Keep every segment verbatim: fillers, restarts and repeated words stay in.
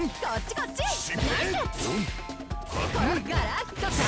っちこっちナイスこのガラッとカウンター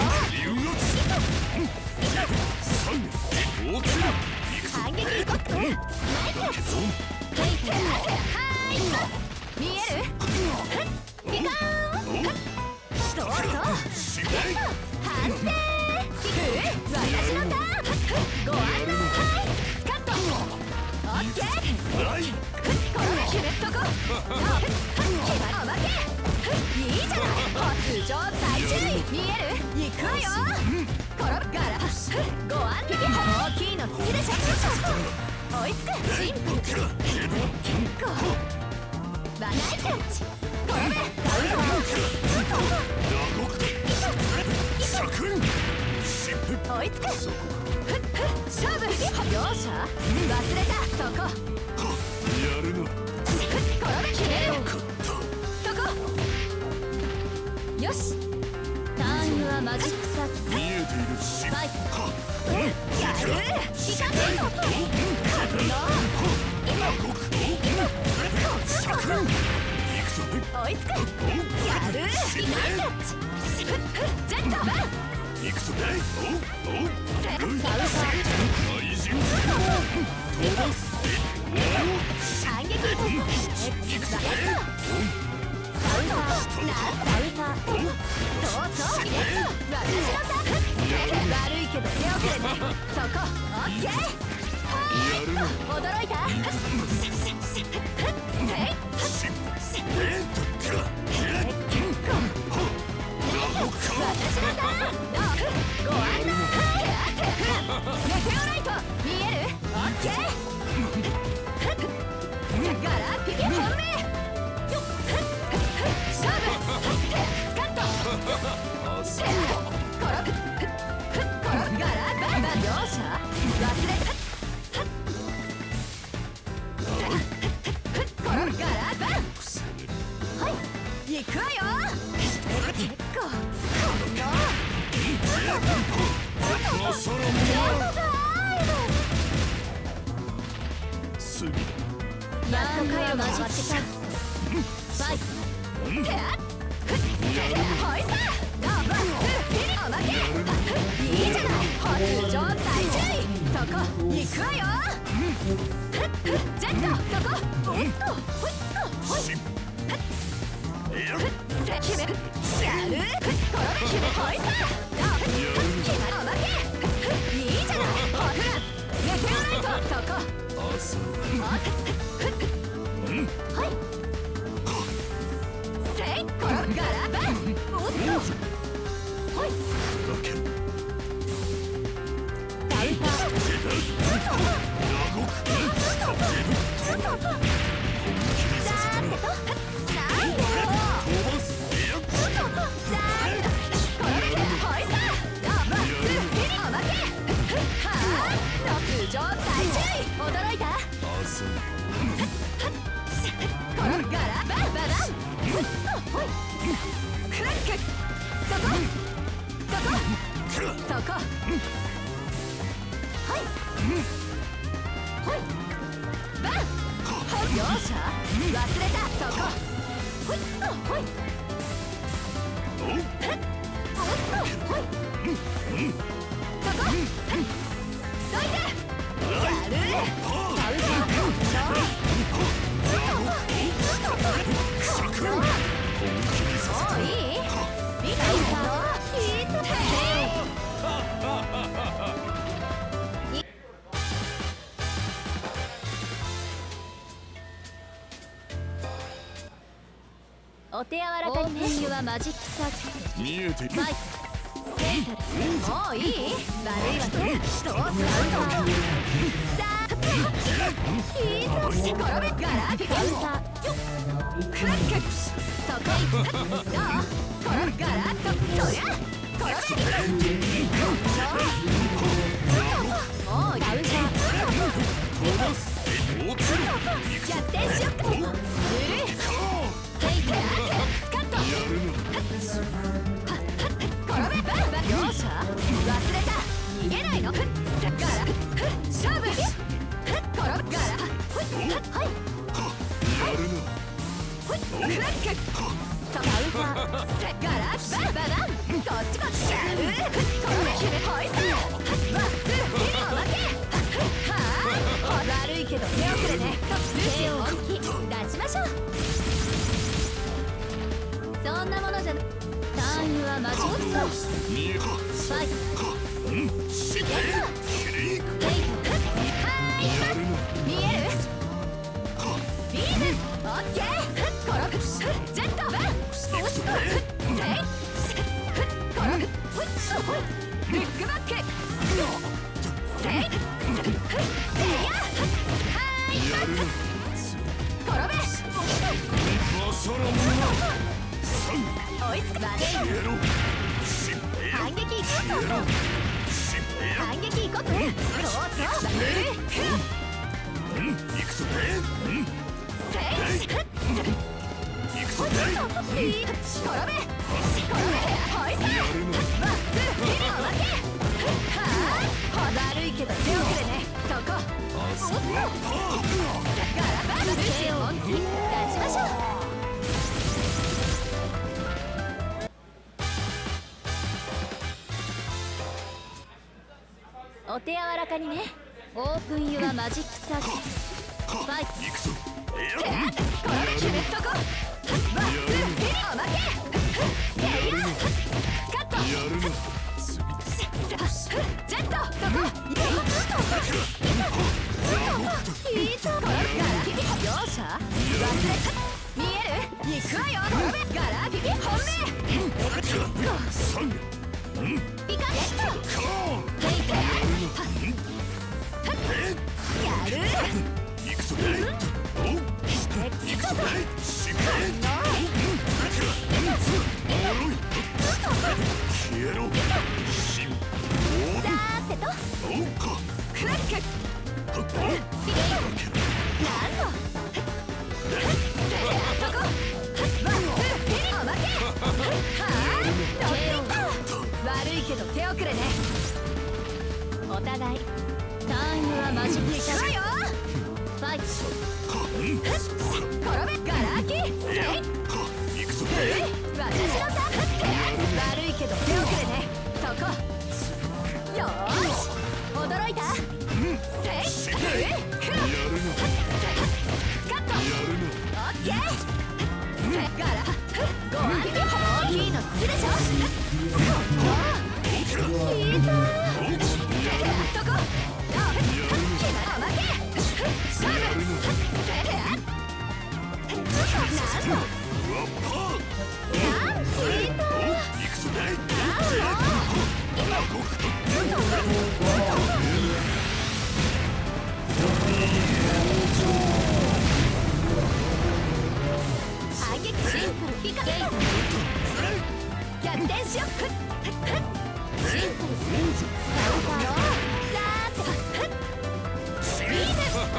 反撃こっナイスヘイテーはい見えるピカーンそうそう反省私のターンご案内スカットオッケーこの決めとこ決まるおまけいいじゃない通常大注意見える行くわよ転ぶガラご案内大きいの好きでしょ追いつくシンプル結構バナイキャッチ転べダウン追いつく勝負両者忘れたそこやるの転べ決めるそこよしターンユアマジックサーキ見えているしファイやる時間ですよ追いつくやるナイスジェットバン行くぞおおセットアウト愛人飛ばす反撃行くぞダウンターダウンターそうそう私のターン悪いけど手遅れねそこオッケー驚いた私のターンご案内メテオライト見えるオッケーガラピケ本命勝負スカットコロコロガラバンバン両者忘れたコロガラバンはい行くわよ結構やっとかよマジックさんバイテアッホイサーダブルピリおまけいいじゃない通常大注意そこ行くわよジェットそこおっとほいっとほい決めるやるこの決めホイサーダブル決まるおまけいいじゃないホフランメテオライトそこはいせいこのガラバンおっとはいダウンター驚いたこのガラバンババンクラックそこそこそこはいはいバン両者忘れたそこほいっとほいおっとほいそこどいてやるもういい見たいぞいいってお手柔らかにメニューはマジックサーキット見えてるファイトセンタルもういい悪いわねそうそういいぞし転べガラピカウンタークラックそこどうこのガラッとそりゃ転べもうダウンター逆転しよっかぬるいヘイテアスカット転べバンバン両者忘れた逃げないのガラ勝負転ぶガラはいはいクラックカウンターセガラババダンこっちこっちこの決めホイスワンツーおまけはあ悪いけど手遅れね手を本気出しましょうそんなものじゃなターンはマジックソーファイトゲット見えるビームオッケーコロクジェットバンセイコロクルックバックセイセイヤはいコロベ追いつくまで反撃行こう反撃行こうそうそうルーク行くぞセイ行くぞ転べ転べホイスワンツーヒーロー負けはあ悪いけど手遅れねそこガラバーの手を本気出しましょうお手柔らかにねオープンユアマジックサークルファイト行くぞこれ決めとこワンツーヒーロー負けセイヤスカットジェットそこヒートガラピピ容赦見える行くわよガラピピ本命ピカッとテイクやる行くぞ行くぞ消えろだーってとクラックなんのそこワンツーピリオ負けはー乗っていった悪いけど手遅れねお互いターンユアマジックシャーファイト転べガラ空きセイ私のターン悪いけど手遅れねそこよーし驚いたセイクロススカットオッケーセガラご安定大きいの好きでしょ聞いたそこ反撃シンプルピカ逆転しよっシンプルレンジカウンターラーッビーム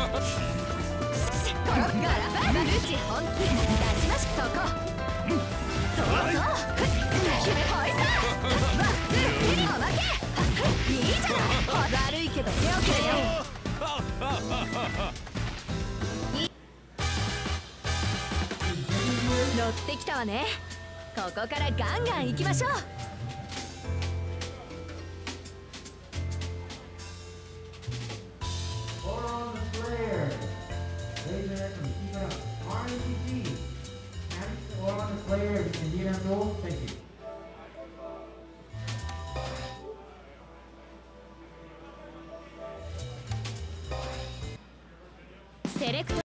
コロガラバルチ本気出しましそこそうそう決めホイサーワンツーピリオ負けいいじゃない悪いけど手遅れよ乗ってきたわねここからガンガン行きましょうセレクト